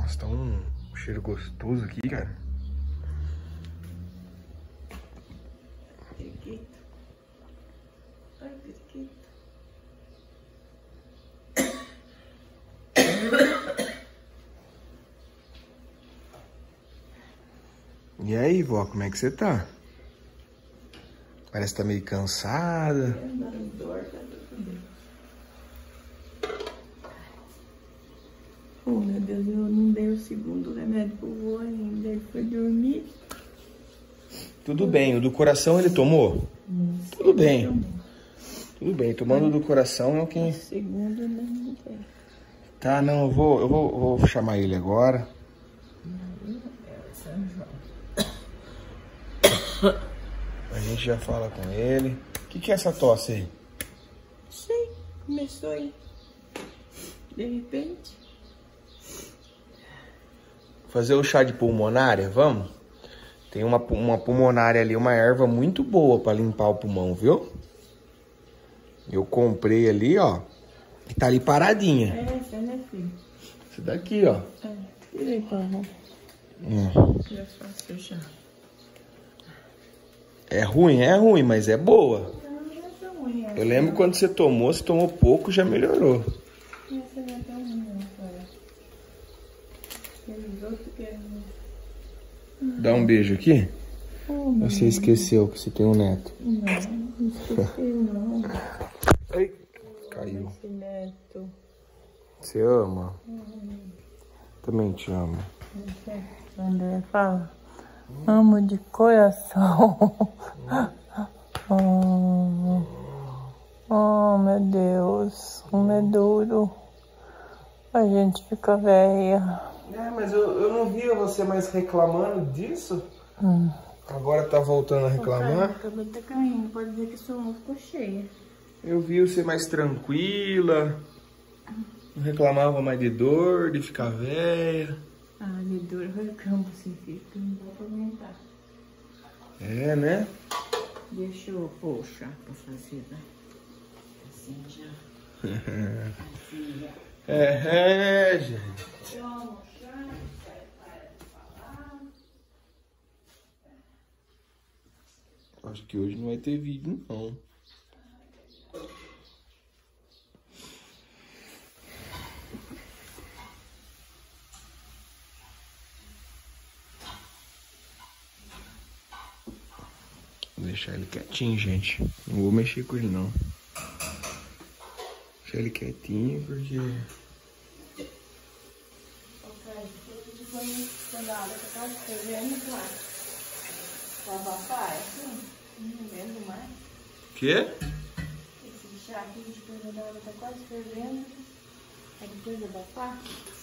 Nossa, tá um cheiro gostoso aqui, cara. Periquito. Ai, periquito. E aí, vó, como é que você tá? Parece que tá meio cansada. Oh, meu Deus, eu não dei o segundo remédio pro vô ainda. Ele foi dormir. Tudo bem, o do coração ele tomou? Tudo bem. Tudo bem, tomando o do coração é o que... O segundo não tem. Tá, não, eu vou chamar ele agora. A gente já fala com ele. O que é essa tosse aí? Sei, começou aí. De repente. Fazer o chá de pulmonária, vamos? Tem uma pulmonária ali, uma erva muito boa pra limpar o pulmão, viu? Eu comprei ali, ó. E tá ali paradinha. É essa, né, filho? Essa daqui, ó. É, tirei pra lá. Já faço já. É ruim, mas é boa. Não é tão ruim essa. Eu lembro quando você tomou pouco, já melhorou. Essa não é tão ruim, não, cara. Aqueles outros que é... Dá um beijo aqui. Oh, Você esqueceu que você tem um neto. não esqueci não. Ai, caiu. Esse neto. Você ama? Também te amo. André fala. Amo de coração. Oh, meu Deus. Como é duro. A gente fica velha. É, mas eu não via você mais reclamando disso. Agora tá voltando a reclamar. O cabelo tá caindo. Pode ver que sua mão ficou cheia. Eu vi você mais tranquila. Não reclamava mais de dor, de ficar velha. Ah, de dor eu reclamo assim, filho. Que não dá pra aguentar. É, né? Deixa eu pôr o chá pra fazer, né? Assim já. Assim já. Gente. Toma o chá, para de falar. Acho que hoje não vai ter vídeo, não. Vou deixar ele quietinho, gente. Não vou mexer com ele, não. Deixar ele quietinho, porque... Quando a água tá quase fervendo, claro. Pra abafar, assim, não lembro mais. Quê? Esse chá aqui, quando a água tá quase fervendo, aí depois abafar.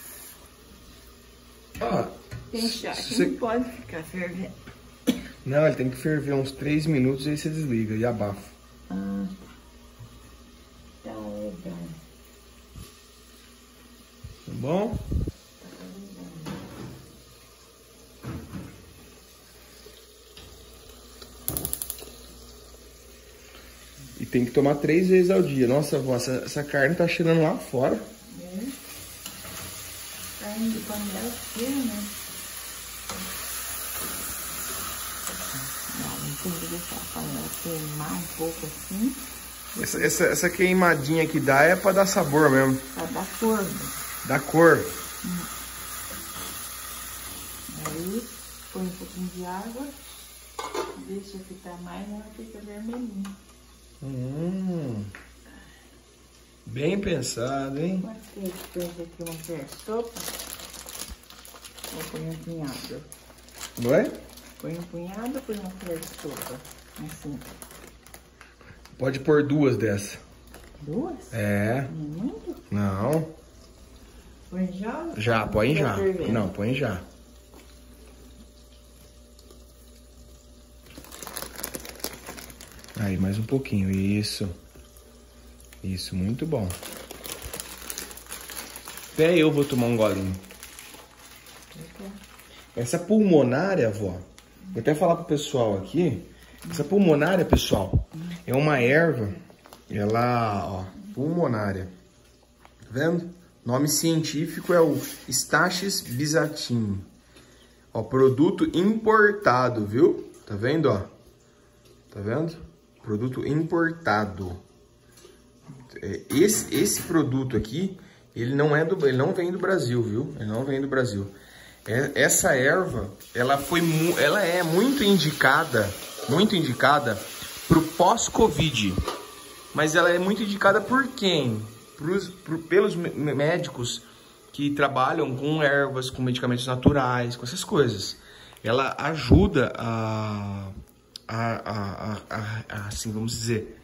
Ah, Tem chá que você... não pode ficar fervendo. Não, ele tem que ferver uns 3 minutos e aí você desliga e abafa. Ah, tá legal. Tá bom? E tem que tomar 3 vezes ao dia. Nossa, vó, essa carne tá cheirando lá fora. É. Carne de panela cheia, né? Não tem que deixar a panela queimar um pouco assim. Essa queimadinha que dá é pra dar sabor mesmo. Pra dar cor. Dá cor. Aí põe um pouquinho de água. Deixa ficar mais, ela fica vermelhinha. Bem pensado, hein? Mas que fez aqui uma colher de sopa. Vou pôr um punhado. Oi? Põe um punhado, põe uma colher de sopa. Assim. Pode pôr 2 dessa. 2? É. Muito? Não. Põe já? Já, põe já. Fervendo. Não, põe já. Aí, mais um pouquinho. Isso. Isso, muito bom. Até eu vou tomar um golinho. Essa pulmonária, vó, vou até falar pro pessoal aqui. Essa pulmonária, pessoal, é uma erva. Ela, ó, pulmonária. Tá vendo? Nome científico é o Stachys bisatin. Ó, produto importado, viu? Tá vendo, ó? Tá vendo? Produto importado. Esse produto aqui, ele não vem do Brasil, viu? Ele não vem do Brasil. Essa erva, ela é muito indicada pro pós-Covid. Mas ela é muito indicada por quem? Pelos médicos que trabalham com ervas, com medicamentos naturais, com essas coisas. Ela ajuda assim, vamos dizer,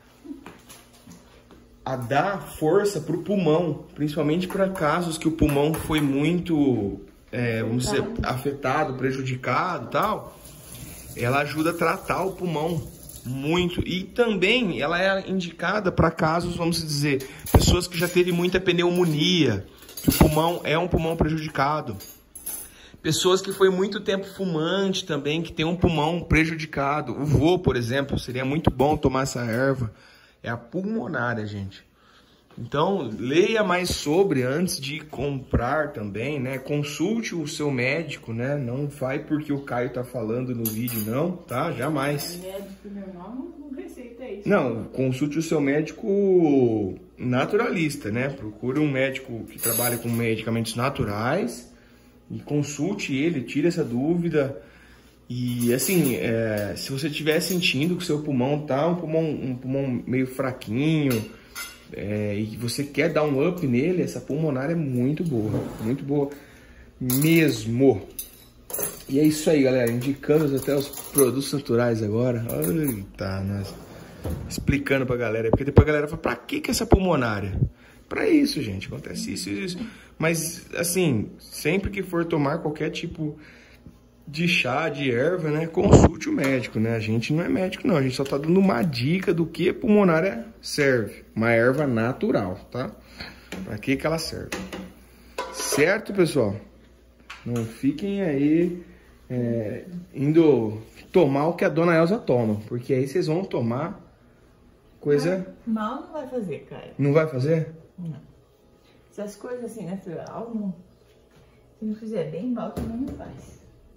a dar força para o pulmão, principalmente para casos que o pulmão foi muito, vamos dizer, afetado, prejudicado e tal. Ela ajuda a tratar o pulmão muito. E também ela é indicada para casos, vamos dizer, pessoas que já teve muita pneumonia, que o pulmão é um pulmão prejudicado. Pessoas que foi muito tempo fumante também, que tem um pulmão prejudicado. O vô, por exemplo, seria muito bom tomar essa erva. É a pulmonária, gente. Então, leia mais sobre antes de comprar também, né? Consulte o seu médico, né? Não vai porque o Caio tá falando no vídeo, não, tá? Jamais. Médico normal não receita isso. Não, consulte o seu médico naturalista, né? Procure um médico que trabalhe com medicamentos naturais e consulte ele, tire essa dúvida. E assim, se você estiver sentindo que o seu pulmão tá um pulmão meio fraquinho, e você quer dar um up nele, essa pulmonária é muito boa mesmo. E é isso aí, galera, indicando até os produtos naturais agora. Eita, nós explicando pra galera, porque depois a galera fala, pra que essa pulmonária? Pra isso, gente, acontece isso. Mas, assim, sempre que for tomar qualquer tipo de chá, de erva, né, consulte o médico, né? A gente não é médico, não. A gente só tá dando uma dica do que a pulmonária serve. Uma erva natural, tá? Pra que ela serve. Certo, pessoal? Não fiquem aí indo tomar o que a dona Elza toma, porque aí vocês vão tomar coisa... Mal não vai fazer, cara. Não vai fazer? Não. Essas coisas assim, natural, não... Se não fizer bem, mal também não faz.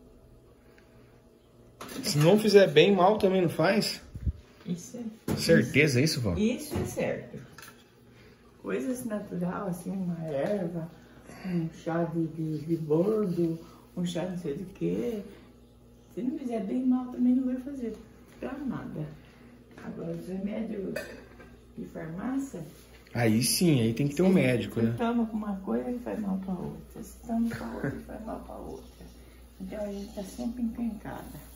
Se não fizer bem, mal também não faz? Isso Certeza isso, vó? Isso é certo. Coisas natural, assim, uma erva, um chá de bordo, um chá não sei do que. Se não fizer bem, mal também não vai fazer pra nada. Agora, os remédios de farmácia... Aí sim, aí tem que ter um médico, né? Você toma uma coisa e faz mal pra outra. Você toma pra outra e faz mal pra outra. Então a gente tá sempre encrencada.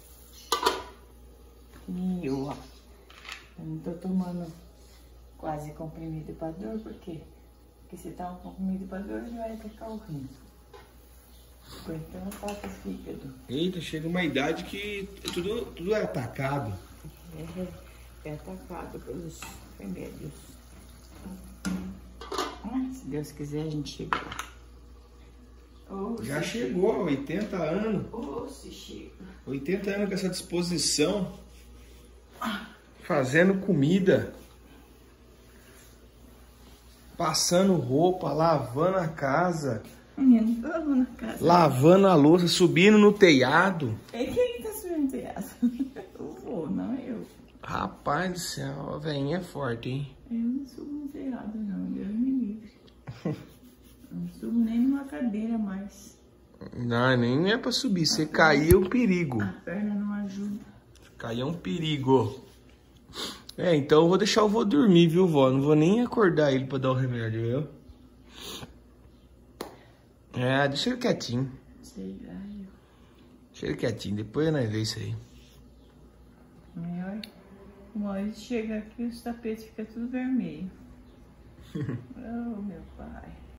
E eu não tô tomando quase comprimido pra dor, por quê? Porque se tá um comprimido pra dor, ele vai atacar o rim. Então ataca o fígado. Eita, chega uma idade que tudo é atacado. É atacado pelos remédios. Se Deus quiser, a gente chega lá. Já chegou, 80 anos. Se chega. 80 anos com essa disposição. Fazendo comida. Passando roupa, lavando a casa. Não tô lavando a casa. Lavando a louça, subindo no telhado. É quem tá subindo no telhado? Eu vou, não eu. Rapaz do céu, a velhinha é forte, hein? Eu não subo no telhado, não. Deus me livre. Não subo nem numa cadeira mais. Não, nem é pra subir. Se cair é um perigo. A perna não ajuda. Se cair é um perigo. Então eu vou deixar o vô dormir, viu, vó? Não vou nem acordar ele pra dar o remédio, viu? Deixa ele quietinho. Sei lá, Deixa ele quietinho, depois nós vemos isso aí. Uma hora chega aqui, os tapetes ficam tudo vermelho. Oh, meu pai.